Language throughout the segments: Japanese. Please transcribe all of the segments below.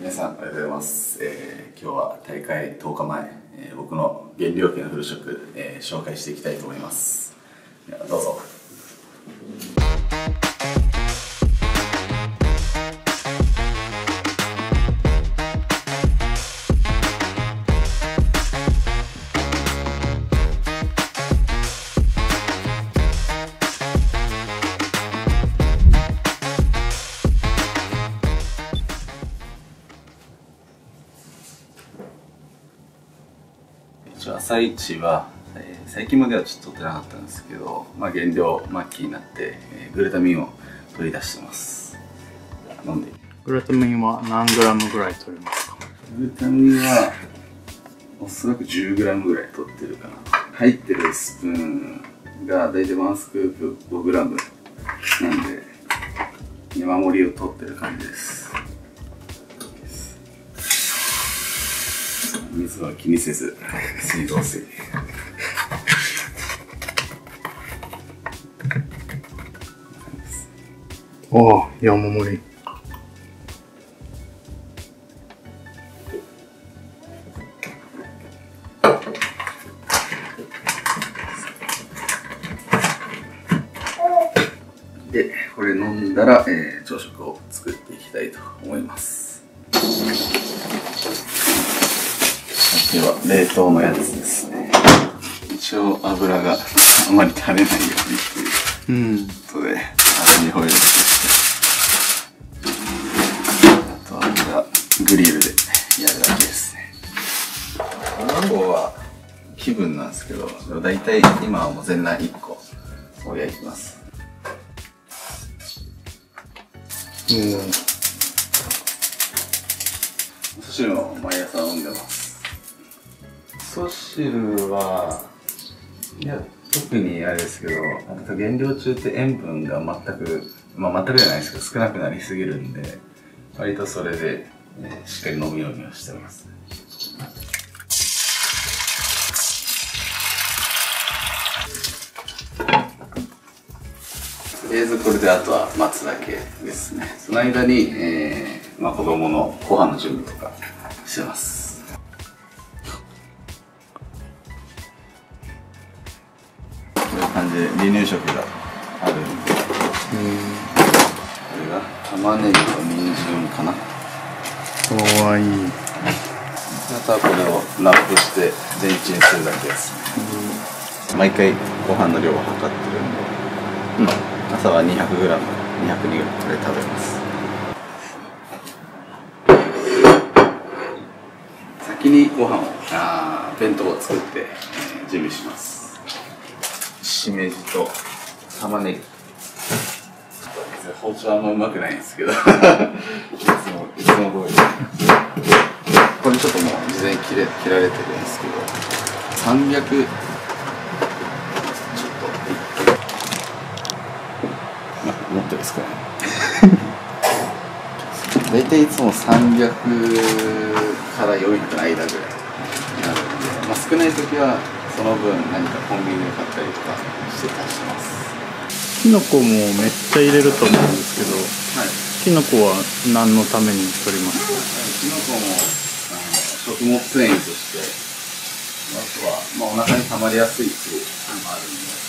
皆さんおはようございます。今日は大会10日前、僕の原料系のフル食、紹介していきたいと思います。ではどうぞ。朝一は、最近まではちょっと取ってなかったんですけど、減量末期になって、グルタミンを取り出してます。飲んで。 グルタミンは何グラムぐらい取りますか？ グルタミンはおそらく10グラムぐらい取ってるかな。入ってるスプーンが大体ワンスクープ5グラムなんで、山盛りを取ってる感じです。水は気にせず水道水。 おお、山盛り。 で、これ飲んだら、朝食を作っていきたいと思います。では冷凍のやつですね。一応油があまり垂れないようにということで、アルミホイルであとはグリルでやるだけですね。卵は気分なんですけど、だいたい今はもう全卵1個を焼きます。味噌汁も毎朝飲んでます。味噌汁は、いや、特にあれですけど、減量中って塩分が全くじゃないですけど、少なくなりすぎるんで、割とそれで、しっかり飲むようにはしてます。とりあえずこれであとは待つだけですね。その間に、子供のご飯の準備とかしてます。こういう感じで離乳食があるんで、これが玉ねぎと人参かな。 かわいい。 あとはこれをラップしてレンチンするだけですね。毎回ご飯の量を測ってるんで、朝は 200g、202g これ食べます。先にご飯を弁当を作って準備します。しめじと玉ねぎ。包丁はあんまうまくないんですけどいつも通り。これちょっともう事前に切られてるんですけど、300ちょっともっとですかね大体いつも300から400の間ぐらいになるんで、少ない時はその分何かコンビニで買ったりとかして足してます。 キノコもめっちゃ入れると思うんですけど、キノコは何のために取りますか？ キノコも食物繊維として、あとは、お腹に溜まりやすいっていうのもあるんで。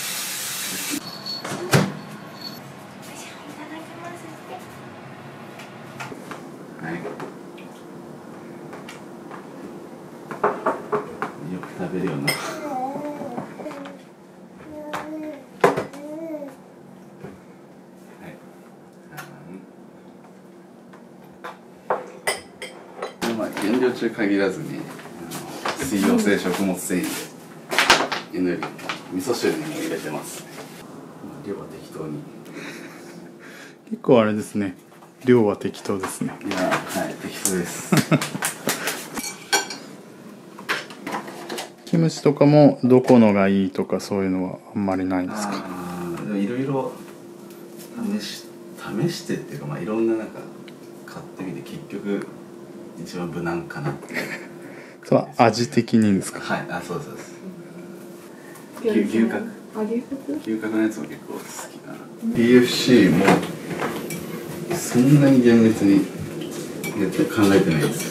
はい。よく食べるような。減量中限らずに水溶性食物繊維でエネルギー、味噌汁にも入れてますね。量は適当に。 結構あれですね、量は適当ですね。 いや、はい、適当です。 キムチとかもどこのがいいとかそういうのはあんまりないんですか？ いろいろ試してっていうか、いろんな買ってみて結局一番無難かなっていう。 それは味的にですか？ はい、そうです。牛角のやつも結構好きかな。PFC もそんなに厳密に考えてないです。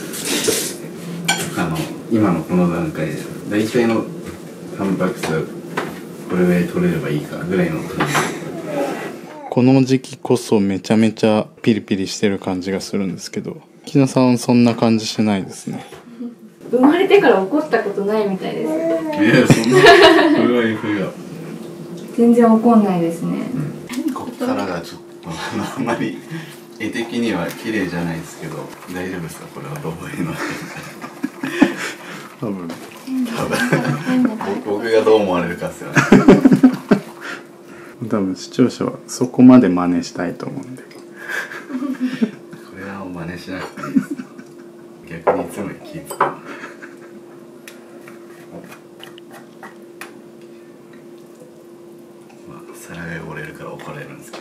今のこの段階で大体のタンパク質はこれぐらい取れればいいかぐらいの感じ。 この時期こそめちゃめちゃピリピリしてる感じがするんですけど、木野さんはそんな感じしないですね。 生まれてから怒ったことないみたいです。 そんなそれは言うよ。 全然怒んないですね。 こっからがちょっとあんまり絵的には綺麗じゃないですけど、大丈夫ですか？これはどういうの？ 多分僕がどう思われるかっすよね。 多分視聴者はそこまで真似したいと思うんで。これは真似しなくていいです。逆にいつも気使う。まあ皿が汚れるから怒られるんですけど。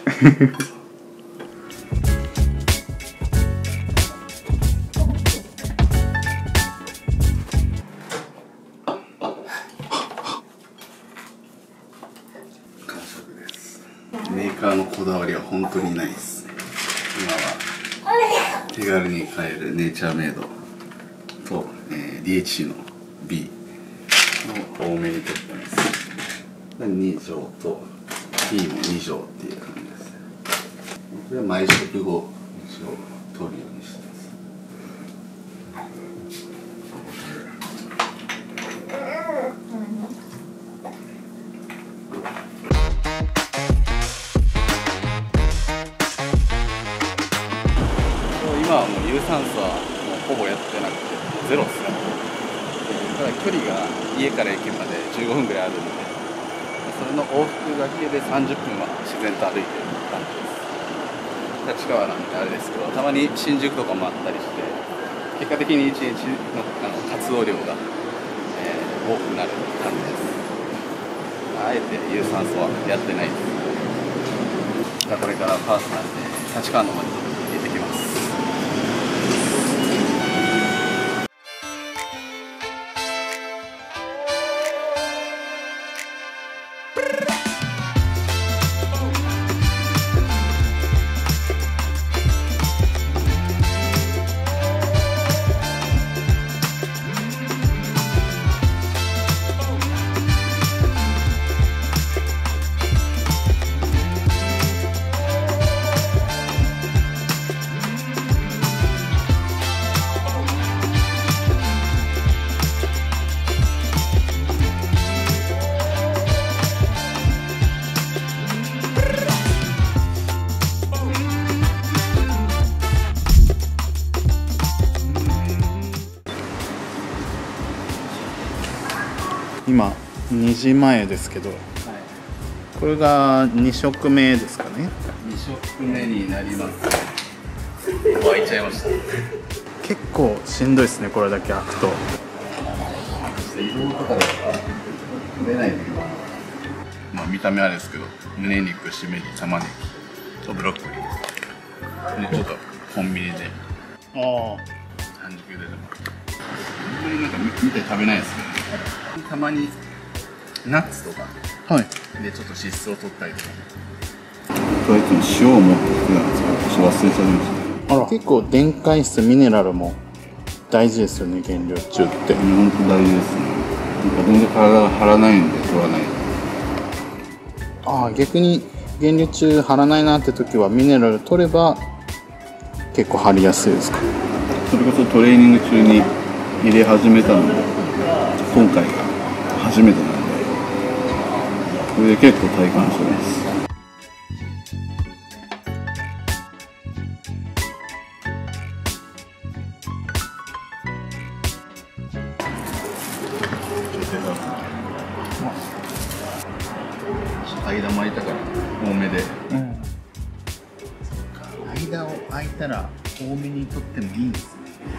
メーカーのこだわりは本当にないです。今は手軽に買えるネイチャーメイドと、DHC の B の多めに取ってます。2錠と T も2錠っていう感じです。これは毎食後一応取るようにしてます。今はもう有酸素はもうほぼやってなくてゼロっすね。ただ距離が家から駅まで15分ぐらいあるんで、それの往復だけで30分は自然と歩いてる感じです。近場なんであれですけど、たまに新宿とかもあったりして、結果的に1日の活動量が、多くなる感じです。あえて有酸素はやってないです。これからパーソナルで立川の方に行ってきます。 今2時前ですけど、これが2食目ですかね。 2食目になります。湧いちゃいました。 結構しんどいですね、これだけ開くと。 移動とかで食べないで、まあ見た目あれですけど、胸肉、しめじ、玉ねぎとブロッコリーでちょっとコンビニで半熟で本当になんか見て食べないですけど、ね、たまにナッツとかでちょっと脂質を取ったりとか、これいつも塩を持ってきてたんですけど、ちょっと忘れちゃいました。 結構電解質、ミネラルも大事ですよね、減量中って。 本当大事ですね。なんか全然体が張らないんで取らない。 逆に減量中張らないなって時はミネラル取れば結構張りやすいですか？ それこそトレーニング中に入れ始めたので、今回が初めてなので、これで結構体感してます。間巻いたから多めで、 間を空いたら多めに取ってもいいんですね。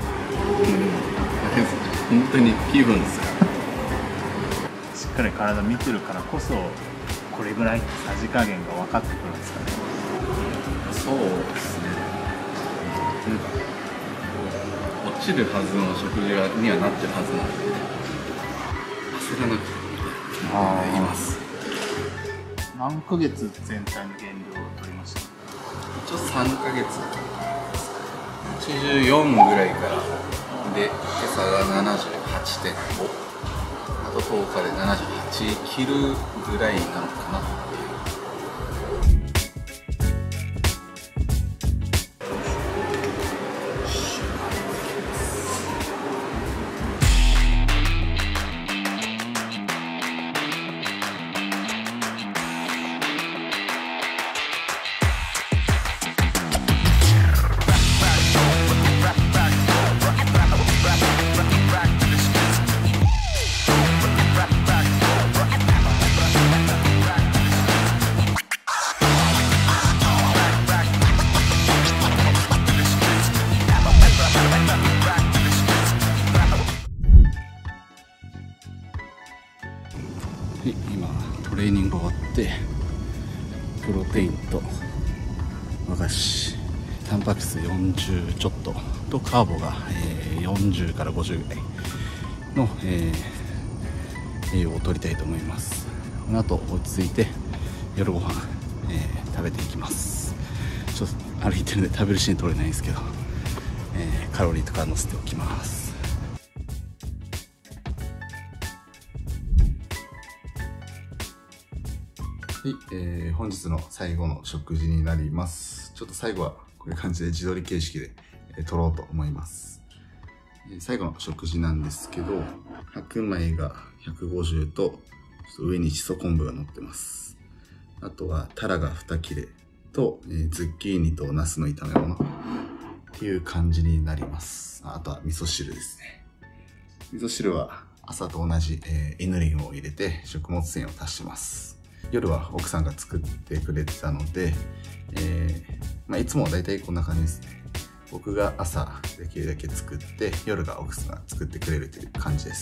本当に気分ですよ。 しっかり体見てるからこそこれぐらいってさじ加減が分かってくるんですかね。 そうですね。なんか落ちるはずの食事にはなってるはずなので、焦らなくてもいます。 何ヶ月全体の減量を取りました？ 一応3ヶ月。 84ぐらいからで、今朝が 78.5、 あと10日で78切るぐらいなのかなっていう。今トレーニング終わってプロテインと和菓子、タンパク質40ちょっととカーボが、40から50ぐらいの、栄養を取りたいと思います。この後落ち着いて夜ご飯、食べていきます。ちょっと歩いてるんで食べるシーン取れないんですけど、カロリーとか載せておきます。はい、本日の最後の食事になります。ちょっと最後はこういう感じで自撮り形式で、撮ろうと思います。最後の食事なんですけど、白米が150と、ちょっと上にしそ昆布が乗ってます。あとはタラが2切れと、ズッキーニとナスの炒め物っていう感じになります。あとは味噌汁ですね。味噌汁は朝と同じ、N リンを入れて食物繊維を足してます。夜は奥さんが作ってくれてたので、いつもだいたいこんな感じですね。僕が朝できるだけ作って、夜が奥さんが作ってくれるという感じです。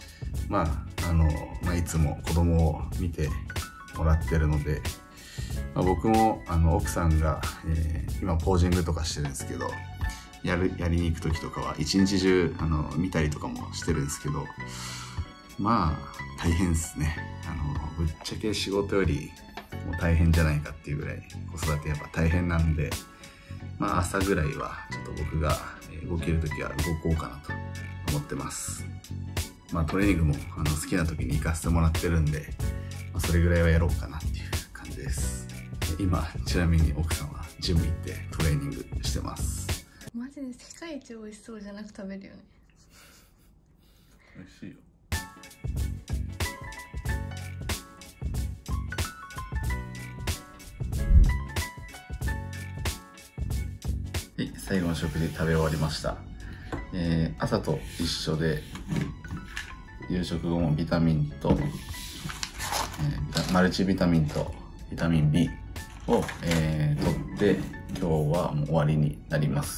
いつも子供を見てもらってるので、僕も奥さんが、今ポージングとかしてるんですけど、やりに行く時とかは一日中見たりとかもしてるんですけど、大変ですね。ぶっちゃけ仕事よりもう大変じゃないかっていうぐらい子育てやっぱ大変なんで、朝ぐらいはちょっと僕が動ける時は動こうかなと思ってます。トレーニングも好きな時に行かせてもらってるんで、それぐらいはやろうかなっていう感じです。今ちなみに奥さんはジム行ってトレーニングしてます。 マジで世界一美味しそうじゃなく食べるよね。 美味しいよ。はい、最後の食事食べ終わりました。朝と一緒で夕食後もビタミンと、マルチビタミンとビタミン B を、取って今日はもう終わりになります。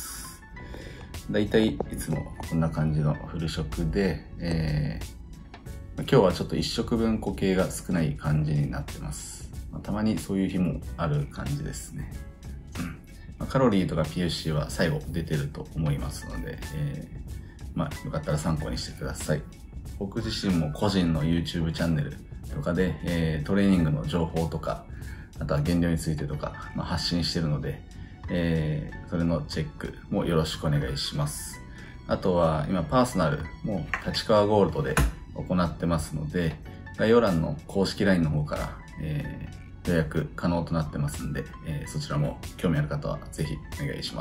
だいたいいつもこんな感じのフル食で、今日はちょっと1食分固形が少ない感じになってます。たまにそういう日もある感じですね。カロリーとか PFC は最後出てると思いますので、よかったら参考にしてください。僕自身も個人の YouTube チャンネルとかで、トレーニングの情報とか、あとは減量についてとか、発信してるので、それのチェックもよろしくお願いします。あとは今パーソナルも立川ゴールドで行ってますので、概要欄の公式 LINE の方から、予約可能となってますんで、そちらも興味ある方はぜひお願いします。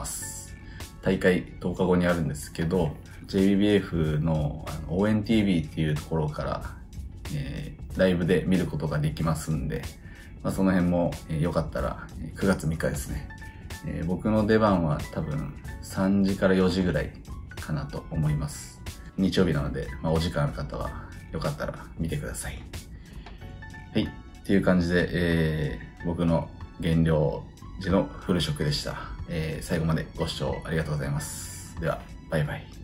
大会10日後にあるんですけど、JBBF の応援 TV っていうところから、ライブで見ることができますんで、その辺も、よかったら9月3日ですね。僕の出番は多分3時から4時ぐらいかなと思います。日曜日なので、お時間ある方はよかったら見てください。はい。っていう感じで、僕の減量時のフル食でした。最後までご視聴ありがとうございます。では、バイバイ。